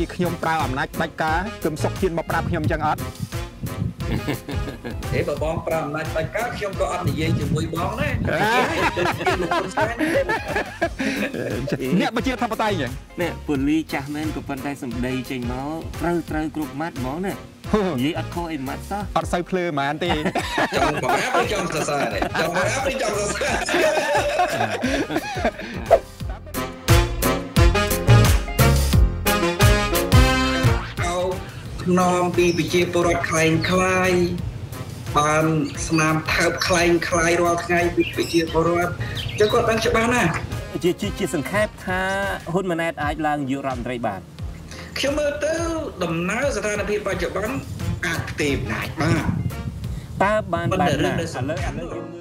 ជាខ្ញុំប្រើអំណាចដាច់ការគឹមសុកហ៊ានមកប្រាប់ខ្ញុំចឹងអត់បើបងប្រើអំណាចដាច់ការខ្ញុំក៏អត់និយាយជាមួយបងដែរអ្នកបញ្ជាធិបតេយ្យចឹងនេះពូលីចាស់មែនក៏ប៉ុន្តែសម្ដីចេញមកត្រូវគ្រប់ម៉ាត់ហ្មងណានិយាយអត់ខុសអីម៉ាត់សោះអត់សូវភ្លឺហ្មងទេចង់ប្រាប់ឬចង់សរសើរចង់ប្រាប់ឬចង់សរសើរខ្នងពីប្រជាពលរដ្ឋខ្លែងខ្លាយបានស្នាមថើបខ្លែងខ្លាយរាល់ថ្ងៃពីប្រជាពលរដ្ឋចឹងគាត់ដឹងច្បាស់ណាស់ជាសង្ខេបថាហ៊ុនម៉ាណែតអាចឡើងនាយករដ្ឋមន្ត្រីបានខ្ញុំមើលទៅដំណើរស្ថានភាពបច្ចុប្បន្នអាចផ្ទេរអំណាចបានតើបានបែបណាឥឡូវយើង